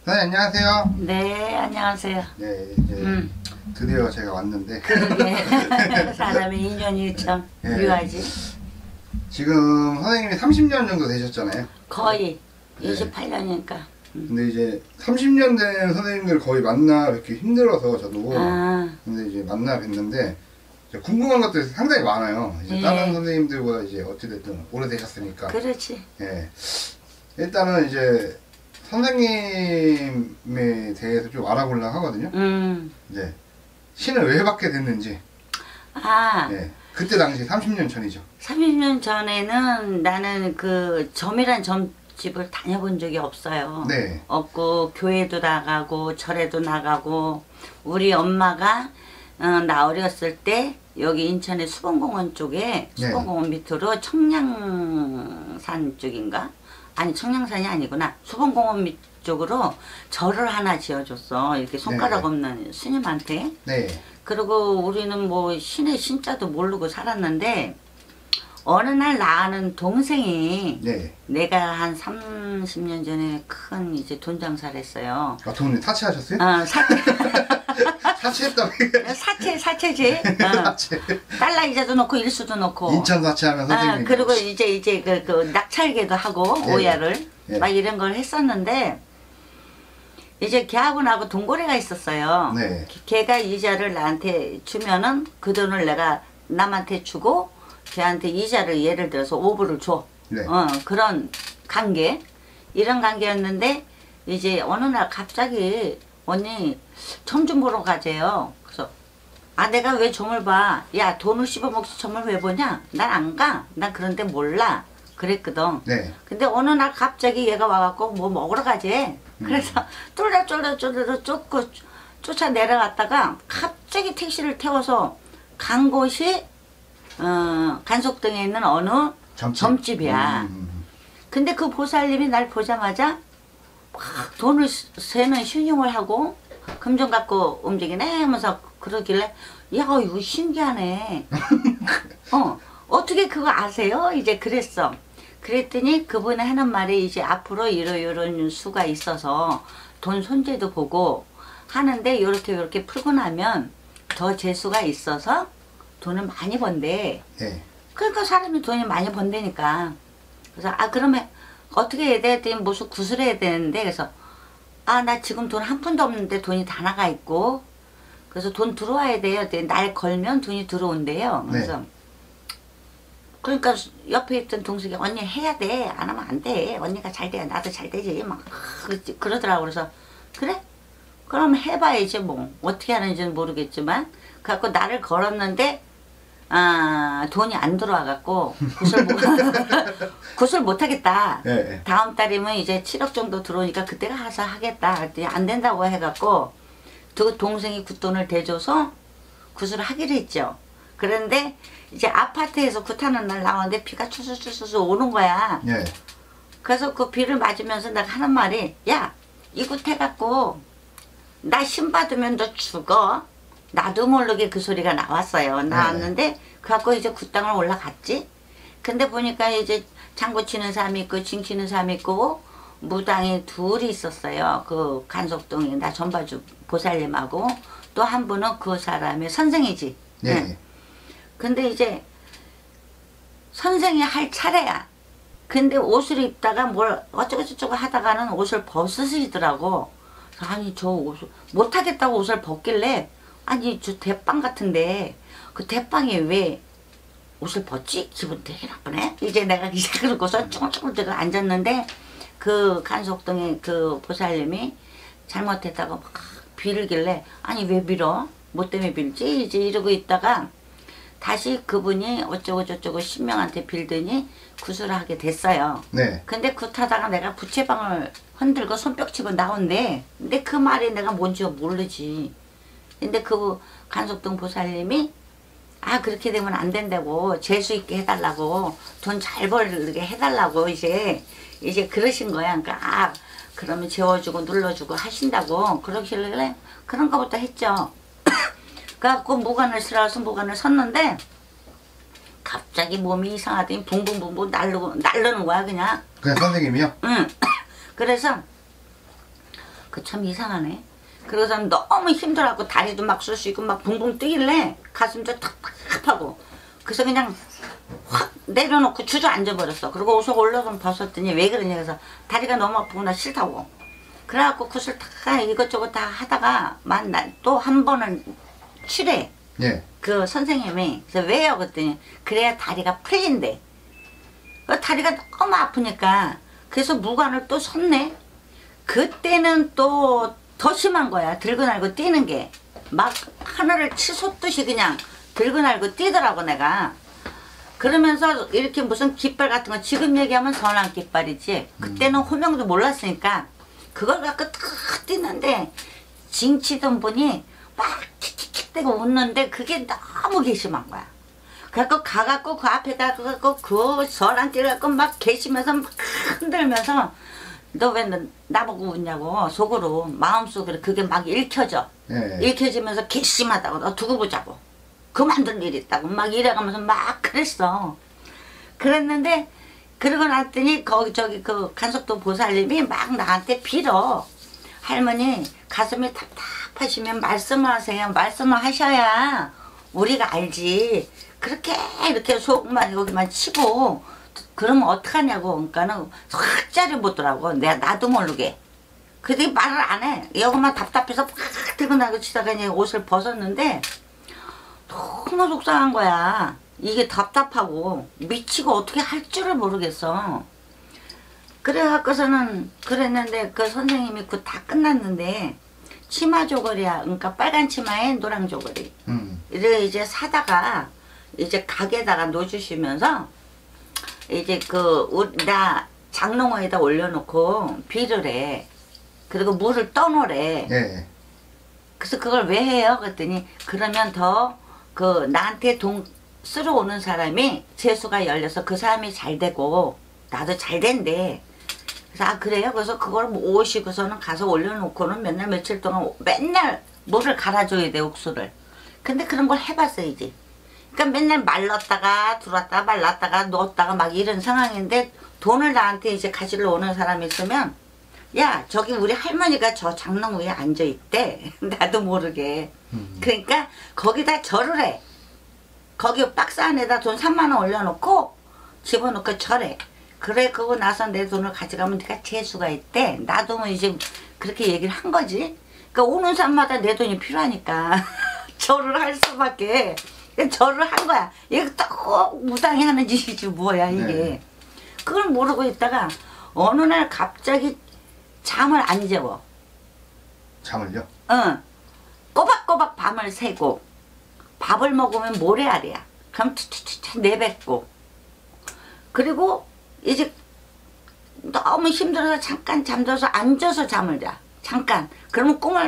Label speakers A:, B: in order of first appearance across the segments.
A: 선생님 안녕하세요.
B: 네, 안녕하세요.
A: 네, 이제 드디어 제가 왔는데.
B: 그러게 사람의 인연이 참
A: 네.
B: 묘하지.
A: 지금 선생님이 30년 정도 되셨잖아요.
B: 거의
A: 네.
B: 28년이니까.
A: 근데 이제 30년 된 선생님들 거의 만나 뵙기 힘들어서 저도.
B: 아.
A: 근데 이제 만나 뵀는데 이제 궁금한 것들이 상당히 많아요. 이제
B: 예.
A: 다른 선생님들보다 이제 어찌됐든 오래되셨으니까.
B: 그렇지.
A: 예. 일단은 이제 선생님에 대해서 좀 알아보려고 하거든요. 이제 신을 왜 받게 됐는지.
B: 아.
A: 예. 그때 당시 30년 전이죠.
B: 30년 전에는 나는 그 점이란 점집을 다녀본 적이 없어요.
A: 네.
B: 없고 교회도 나가고 절에도 나가고 우리 엄마가 나 어렸을 때 여기 인천의 수봉공원 쪽에 수봉공원 밑으로 청량산 쪽인가? 아니 청량산이 아니구나. 수봉공원 밑 쪽으로 절을 하나 지어줬어. 이렇게 손가락
A: 네.
B: 없는 스님한테.
A: 네.
B: 그리고 우리는 뭐 신의 신자도 모르고 살았는데 어느 날 나 아는 동생이
A: 네.
B: 내가 한 30년 전에 큰 이제 돈 장사를 했어요.
A: 아, 돈 사채하셨어요? 사채했다고.
B: 사채지.
A: 사채.
B: 달러 이자도 넣고 일수도 넣고.
A: 인천 사채하면 선생님.
B: 그리고 이제 그 낙찰기도 하고
A: 네.
B: 오야를
A: 네.
B: 막 이런 걸 했었는데 이제 걔하고 나하고 동거래가 있었어요.
A: 네.
B: 걔가 이자를 나한테 주면은 그 돈을 내가 남한테 주고 걔한테 이자를 예를 들어서 5불을 줘.
A: 네.
B: 그런 관계. 이런 관계였는데 이제 어느 날 갑자기 언니 점 좀 보러 가재요. 그래서 아 내가 왜 점을 봐. 야 돈을 씹어먹지 점을 왜 보냐. 난 안 가. 난 그런데 몰라. 그랬거든.
A: 네.
B: 근데 어느 날 갑자기 얘가 와갖고 뭐 먹으러 가재. 그래서 쫄래쫄래 쫓고 쫓아 내려갔다가 갑자기 택시를 태워서 간 곳이 간속동에 있는 어느 점집이야. 근데 그 보살님이 날 보자마자 막 돈을 세는 신용을 하고 금전 갖고 움직이네 하면서 그러길래 야 이거 신기하네. 어떻게 그거 아세요? 이제 그랬어. 그랬더니 그분이 하는 말이 이제 앞으로 이런 수가 있어서 돈 손재도 보고 하는데 요렇게 풀고 나면 더 재수가 있어서 돈을 많이 번대.
A: 네.
B: 그러니까 사람이 돈이 많이 번다니까. 그래서 아 그러면 어떻게 해야 돼? 했더니 무슨 구슬해야 되는데 그래서 아 나 지금 돈 한 푼도 없는데 돈이 다 나가 있고 그래서 돈 들어와야 돼요. 했더니 날 걸면 돈이 들어온대요. 그래서
A: 네.
B: 그러니까 옆에 있던 동생이 언니 해야 돼. 안 하면 안 돼. 언니가 잘 돼야 나도 잘 되지. 막 그러더라고. 그래서 그래? 그럼 해봐야지 뭐. 어떻게 하는지는 모르겠지만 그래갖고 나를 걸었는데 돈이 안 들어와갖고 굿을 못하겠다.
A: 네.
B: 다음 달이면 이제 7억 정도 들어오니까 그때가 가서 하겠다. 그랬더니 안 된다고 해갖고 그 동생이 굿돈을 대줘서 굿을 하기로 했죠. 그런데 이제 아파트에서 굿하는 날 나왔는데 비가 추수추수 오는 거야.
A: 네.
B: 그래서 그 비를 맞으면서 내가 하는 말이 야 이 굿 해갖고 나 신 받으면 너 죽어. 나도 모르게 그 소리가 나왔어요. 나왔는데 그래갖고 이제 굿당을 올라갔지. 근데 보니까 이제 장구 치는 사람이 있고 징 치는 사람이 있고 무당이 둘이 있었어요. 그 간속동에 나 전봐주 보살님하고 또 한 분은 그 사람의 선생이지.
A: 네.
B: 응. 근데 이제 선생이 할 차례야. 근데 옷을 입다가 뭘 어쩌고저쩌고 하다가는 옷을 벗으시더라고. 아니 저 옷을 못하겠다고 옷을 벗길래 아니 저 대빵 같은데 그 대빵이 왜 옷을 벗지? 기분 되게 나쁘네. 이제 내가 이제 그러고서 쭈글쭈글 앉았는데 그 간속동에 그 보살님이 잘못했다고 막 빌길래 아니 왜 빌어? 뭐 때문에 빌지? 이제 이러고 있다가 다시 그분이 어쩌고 저쩌고 신명한테 빌더니 굿을 하게 됐어요.
A: 네.
B: 근데 굿하다가 내가 부채방을 흔들고 손뼉치고 나온대. 근데 그 말이 내가 뭔지 모르지. 근데 그 간속동 보살님이 아 그렇게 되면 안 된다고 재수 있게 해달라고 돈 잘 벌게 해달라고 이제 그러신 거야. 그러니까 아 그러면 재워주고 눌러주고 하신다고 그러길래 그런 거부터 했죠. 그래갖고 무관을 쓰라서 무관을 섰는데 갑자기 몸이 이상하더니 붕붕붕붕 나르는 거야 그냥.
A: 그냥 선생님이요?
B: 응. 그래서 그 참 이상하네. 그러고서 너무 힘들어갖고 다리도 막 쓸 수 있고 막 붕붕 뛰길래 가슴도 탁탁하고 그래서 그냥 확 내려놓고 주저앉아버렸어. 그리고 옷을 올라서 벗었더니 왜 그러냐 그래서 다리가 너무 아프구나 싫다고. 그래갖고 굿을 다 이것저것 다 하다가 또 한 번은 치래.
A: 예.
B: 그 선생님이. 그래서 왜요? 그랬더니 그래야 다리가 풀린대. 그 다리가 너무 아프니까 그래서 무관을 또 섰네. 그때는 또 더 심한 거야. 들고 날고 뛰는 게. 막 하늘을 치솟듯이 그냥 들고 날고 뛰더라고 내가. 그러면서 이렇게 무슨 깃발 같은 거 지금 얘기하면 선한 깃발이지. 그때는 호명도 몰랐으니까 그걸 갖고 탁 뛰는데 징치던 분이 막 킥킥킥대고 웃는데 그게 너무 괘씸한 거야. 그래갖고 가갖고 그 앞에다 갖고 그 선한 띠를 갖고 막 계시면서 막 흔들면서 너 왜 나보고 웃냐고 속으로 마음속으로 그게 막 읽혀져.
A: 예.
B: 읽혀지면서 괘씸하다고 너 두고 보자고 그만둘 일 있다고 막 이래가면서 막 그랬어. 그랬는데 그러고 났더니 거기 저기 그 간석도 보살님이 막 나한테 빌어. 할머니 가슴이 답답하시면 말씀을 하세요. 말씀을 하셔야 우리가 알지. 그렇게 이렇게 속만 여기만 치고 그러면 어떡하냐고. 그러니까는 확자리 보더라고. 나도 모르게. 그들이 말을 안 해. 여기만 답답해서 확 들고 나고 치다가 그냥 옷을 벗었는데 너무 속상한 거야. 이게 답답하고 미치고 어떻게 할 줄을 모르겠어. 그래갖고서는 그랬는데 그 선생님이 그 다 끝났는데 치마 조거리야. 그러니까 빨간 치마에 노랑 조거리. 이를 이제 사다가 이제 가게다가 놓주시면서 이제 나 장롱에다 올려놓고 비를 해. 그리고 물을 떠놓으래.
A: 예.
B: 그래서 그걸 왜 해요? 그랬더니 그러면 더 나한테 쓰러 오는 사람이 재수가 열려서 그 사람이 잘 되고 나도 잘 된대. 그래서 아 그래요? 그래서 그걸 오시고서는 가서 올려놓고는 맨날 며칠 동안 맨날 물을 갈아줘야 돼 옥수를. 근데 그런 걸 해봤어야지. 그러니까 맨날 말랐다가 들어왔다가 말랐다가 누웠다가 막 이런 상황인데 돈을 나한테 이제 가지러 오는 사람이 있으면 야 저기 우리 할머니가 저 장롱 위에 앉아있대. 나도 모르게. 그러니까 거기다 절을 해. 거기 박스 안에다 돈 3만 원 올려놓고 집어넣고 절해. 그래 그거 나서 내 돈을 가져가면 네가 재수가 있대. 나도 뭐 이제 그렇게 얘기를 한 거지. 그러니까 오는 사람마다 내 돈이 필요하니까 절을 할 수밖에. 절을 한 거야. 이거 또 무당이 하는 짓이지 뭐야 이게. 네. 그걸 모르고 있다가 어느 날 갑자기 잠을 안 재워.
A: 잠을요?
B: 응. 꼬박꼬박 밤을 새고 밥을 먹으면 모래알이야. 그럼 툭툭툭 내뱉고 그리고 이제 너무 힘들어서 잠깐 잠들어서 앉아서 잠을 자. 잠깐. 그러면 꿈을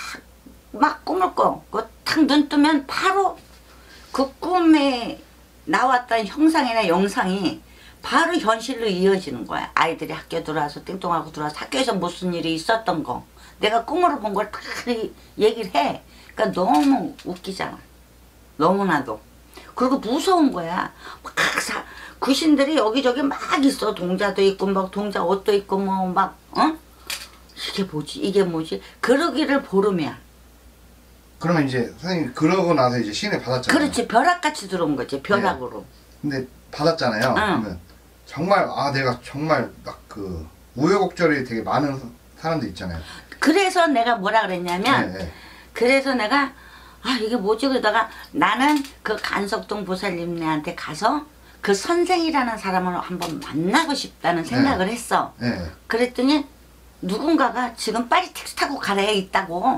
B: 막 꿈을 꿔. 탁 눈 뜨면 바로 그 꿈에 나왔던 형상이나 영상이 바로 현실로 이어지는 거야. 아이들이 학교 들어와서 띵동하고 들어와서 학교에서 무슨 일이 있었던 거 내가 꿈으로 본 걸 다 얘기를 해. 그러니까 너무 웃기잖아. 너무나도. 그리고 무서운 거야. 막 귀신들이 여기저기 막 있어. 동자도 있고 막 동자 옷도 있고 뭐 막 이게 뭐지 이게 뭐지 그러기를 보름이야.
A: 그러면 이제 선생님 그러고 나서 이제 신을 받았잖아요.
B: 그렇지. 벼락같이 들어온 거지. 벼락으로.
A: 네. 근데 받았잖아요. 그러면 정말 내가 정말 막 그 우여곡절이 되게 많은 사람들 있잖아요.
B: 그래서 내가 뭐라 그랬냐면 그래서 내가 이게 뭐지 그러다가 나는 그 간석동 보살님네한테 가서 그 선생이라는 사람을 한번 만나고 싶다는 생각을 했어. 그랬더니 누군가가 지금 빨리 택시 타고 가래 있다고.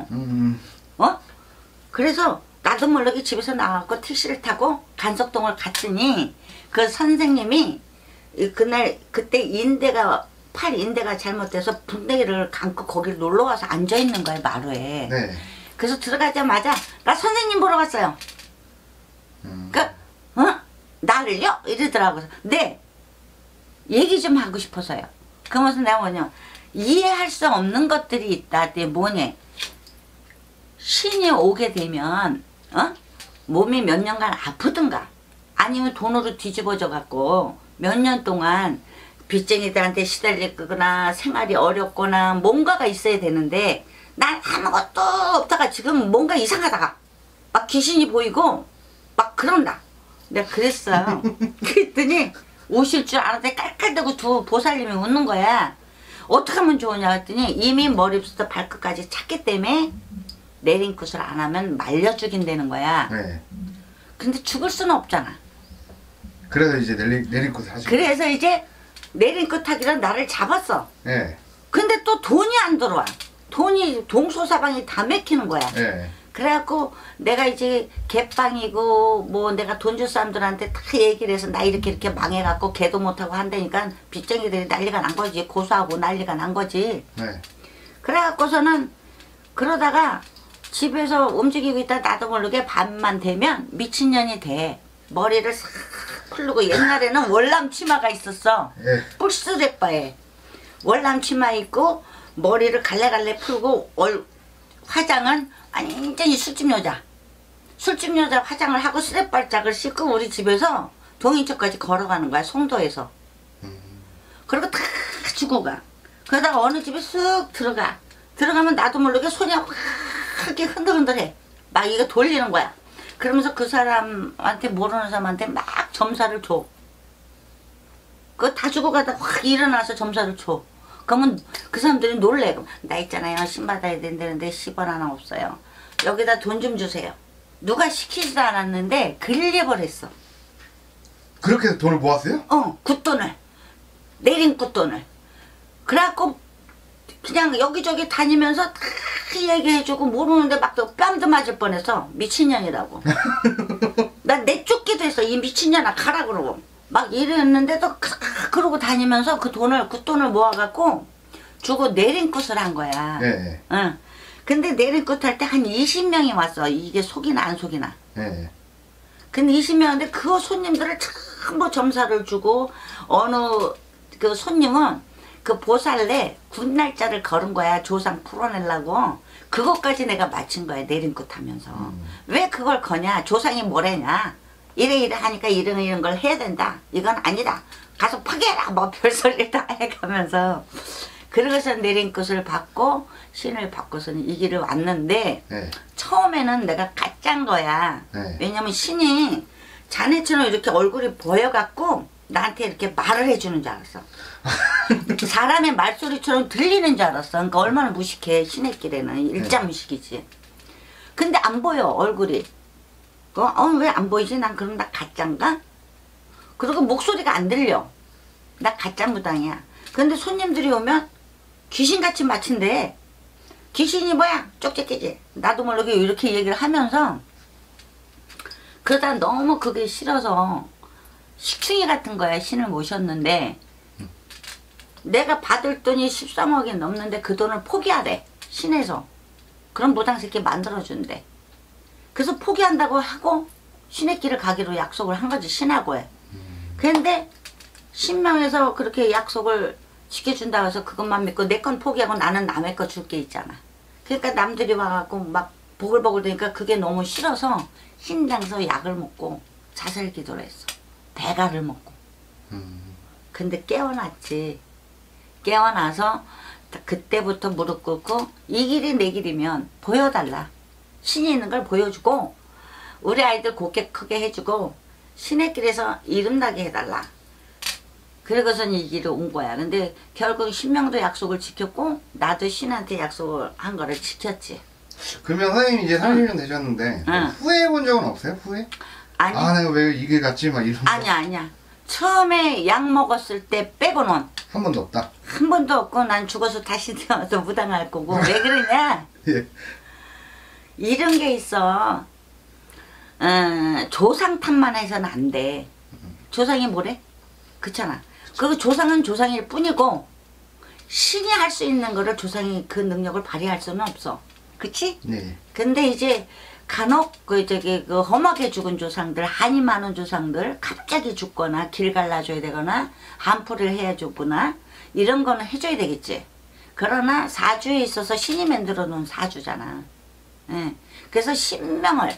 B: 그래서 나도 모르게 집에서 나가고 택시를 타고 간석동을 갔더니 그 선생님이 그때 팔 인대가 잘못돼서 분대기를 감고 거기를 놀러와서 앉아있는 거야 마루에. 그래서 들어가자마자 나 선생님 보러 갔어요. 나를요? 이러더라고. 네 얘기 좀 하고 싶어서요. 그러면서 내가 뭐냐 이해할 수 없는 것들이 있다. 그게 뭐냐 신이 오게 되면 몸이 몇 년간 아프든가 아니면 돈으로 뒤집어져 갖고 몇 년 동안 빚쟁이들한테 시달리거나 생활이 어렵거나 뭔가가 있어야 되는데 난 아무것도 없다가 지금 뭔가 이상하다가 막 귀신이 보이고 막 그런다. 내가 그랬어요. 그랬더니 오실 줄 알았더니 깔깔대고 두 보살님이 웃는 거야. 어떻게 하면 좋으냐 했더니 이미 머리부터 발끝까지 찼기 때문에 내린굿을 안 하면 말려 죽인다는 거야.
A: 네.
B: 근데 죽을 수는 없잖아.
A: 그래서 이제 내린굿을 하시고.
B: 그래서 이제 내린굿 하기로 나를 잡았어.
A: 네.
B: 근데 또 돈이 안 들어와. 돈이 동서사방이 다 맥히는 거야.
A: 네.
B: 그래갖고 내가 이제 개빵이고 뭐 내가 돈 줄 사람들한테 다 얘기를 해서 나 이렇게 망해갖고 개도 못하고 한다니까 빚쟁이들이 난리가 난 거지. 고소하고 난리가 난 거지.
A: 네.
B: 그래갖고서는 그러다가 집에서 움직이고 있다 나도 모르게 밤만 되면 미친년이 돼. 머리를 싹 풀고 옛날에는 월남 치마가 있었어.
A: 네.
B: 뿔스레빠에 월남 치마 입고 머리를 갈래갈래 풀고 화장은 완전히 술집 여자 화장을 하고 스레발짝을 씻고 우리 집에서 동인척까지 걸어가는 거야. 송도에서. 그리고 다 주고 가. 그러다가 어느 집에 쑥 들어가면 나도 모르게 손이 확 이렇게 흔들흔들해. 막 이거 돌리는 거야. 그러면서 그 사람한테 모르는 사람한테 막 점사를 줘. 그거 다 주고 가다 확 일어나서 점사를 줘. 그러면 그 사람들이 놀래. 나 있잖아요. 신 받아야 된다는데 10원 하나 없어요. 여기다 돈 좀 주세요. 누가 시키지도 않았는데 글립을 했어.
A: 그렇게 해서 돈을 모았어요?
B: 굿돈을. 내린 굿돈을. 그래갖고 그냥 여기저기 다니면서 다 얘기해주고 모르는데 막 뺨도 맞을 뻔해서 미친년이라고. 나 내쫓기도 했어. 이 미친년아 가라 그러고. 막 이랬는데도 그러고 다니면서 그 돈을 굿돈을 모아갖고 주고 내린굿을 한 거야.
A: 네.
B: 응. 근데 내린굿 할 때 한 20명이 왔어. 이게 속이나 안 속이나.
A: 네.
B: 근데 20명인데 그 손님들을 전부 점사를 주고 어느 그 손님은 그 보살래 굿날짜를 걸은 거야. 조상 풀어내려고. 그것까지 내가 마친 거야. 내린굿 하면서. 왜 그걸 거냐. 조상이 뭐래냐. 이래 하니까 이런 걸 해야 된다. 이건 아니다. 가서 파괴해라. 뭐 별소리를 다 해가면서. 그러고서 내린굿을 받고 신을 받고서는 이 길을 왔는데
A: 네.
B: 처음에는 내가 가짜인 거야.
A: 네.
B: 왜냐면 신이 자네처럼 이렇게 얼굴이 보여갖고 나한테 이렇게 말을 해주는 줄 알았어. 사람의 말소리처럼 들리는 줄 알았어. 그러니까 얼마나 무식해. 신의 길에는 일자무식이지. 근데 안 보여 얼굴이. 왜 안 보이지? 난 그럼 나 가짜인가? 그리고 목소리가 안 들려. 나 가짜 무당이야. 근데 손님들이 오면 귀신같이 마친대. 귀신이 뭐야? 쪽지끼지. 나도 모르게 이렇게 얘기를 하면서 그러다 너무 그게 싫어서 식충이 같은 거야. 신을 모셨는데 내가 받을 돈이 13억이 넘는데 그 돈을 포기하래. 신에서. 그럼 무당 새끼 만들어준대. 그래서 포기한다고 하고 신의 길을 가기로 약속을 한 거지. 신하고 해. 그런데 신명에서 그렇게 약속을 지켜준다고 해서 그것만 믿고 내 건 포기하고 나는 남의 거 줄 게 있잖아. 그러니까 남들이 와갖고 막 보글보글 되니까 그게 너무 싫어서 신당에서 약을 먹고 자살 기도를 했어. 배가를 먹고. 근데 깨어났지. 깨어나서 그때부터 무릎 꿇고 이 길이 내 길이면 보여달라. 신이 있는 걸 보여주고 우리 아이들 곱게 크게 해주고 신의 길에서 이름나게 해달라. 그러고선 이 길을 온 거야. 근데 결국 신명도 약속을 지켰고 나도 신한테 약속을 한 거를 지켰지.
A: 그러면 선생님이 이제 30년 되셨는데 후회해 본 적은 없어요? 후회?
B: 아니.
A: 아 내가 왜 이게 갔지? 막 이런 거.
B: 아니야. 처음에 약 먹었을 때 빼고는
A: 한 번도 없다?
B: 한 번도 없고 난 죽어서 다시 태어나서 무당할 거고. 왜 그러냐?
A: 예.
B: 이런 게 있어. 조상 탓만 해서는 안 돼. 조상이 뭐래? 그렇잖아. 그 조상은 조상일 뿐이고 신이 할 수 있는 거를 조상이 그 능력을 발휘할 수는 없어. 그치?
A: 네.
B: 근데 이제 간혹 그 험하게 죽은 조상들, 한이 많은 조상들 갑자기 죽거나 길 갈라줘야 되거나 한풀을 해야 주거나 이런 거는 해줘야 되겠지. 그러나 사주에 있어서 신이 만들어 놓은 사주잖아. 예. 그래서 신명을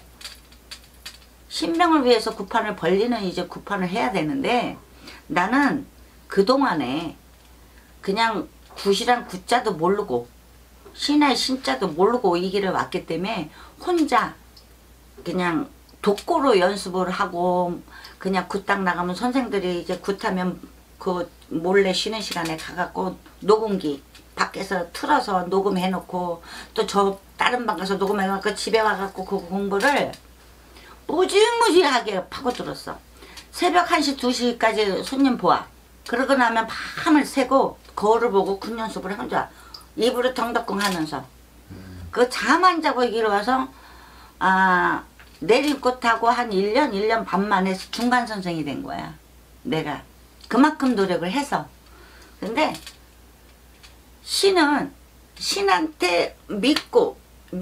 B: 위해서 구판을 벌리는 이제 구판을 해야 되는데 나는 그동안에 그냥 굿이랑 굿자도 모르고 신의 신자도 모르고 이 길을 왔기 때문에 혼자 그냥 독고로 연습을 하고 그냥 굿딱 나가면 선생들이 이제 굿하면 그 몰래 쉬는 시간에 가갖고 녹음기 밖에서 틀어서 녹음해놓고 또 저 다른 방 가서 녹음해갖고 집에 와갖고 그 공부를 무지무지하게 파고들었어. 새벽 1시 2시까지 손님 보아. 그러고 나면 밤을 새고 거울을 보고 굿 연습을 혼자 입으로 덩덕궁 하면서 그 잠 안 자고 여기로 와서 내림꽃하고 한 1년 반 만에 중간 선생이 된 거야. 내가 그만큼 노력을 해서. 근데 신은 신한테 믿고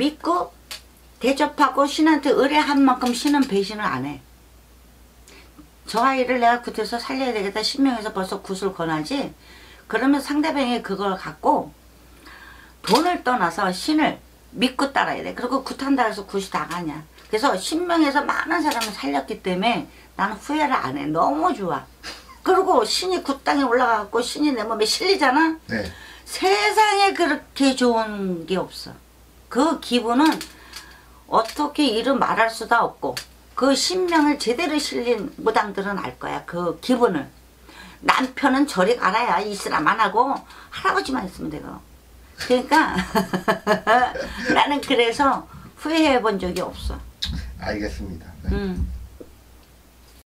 B: 대접하고 신한테 의뢰한 만큼 신은 배신을 안 해. 저 아이를 내가 굿에서 살려야 되겠다 신명에서 벌써 굿을 권하지. 그러면 상대방이 그걸 갖고 돈을 떠나서 신을 믿고 따라야 돼. 그리고 굿한다 해서 굿이 다 가냐. 그래서 신명에서 많은 사람을 살렸기 때문에 나는 후회를 안 해. 너무 좋아. 그리고 신이 굿 땅에 올라가고 신이 내 몸에 실리잖아.
A: 네.
B: 세상에 그렇게 좋은 게 없어. 그 기분은 어떻게 이루 말할 수도 없고 그 신명을 제대로 실린 무당들은 알 거야. 그 기분을. 남편은 저리 가라야 이스람 안 하고 할아버지만 있으면 되고. 그러니까 나는 그래서 후회해 본 적이 없어.
A: 알겠습니다. 네.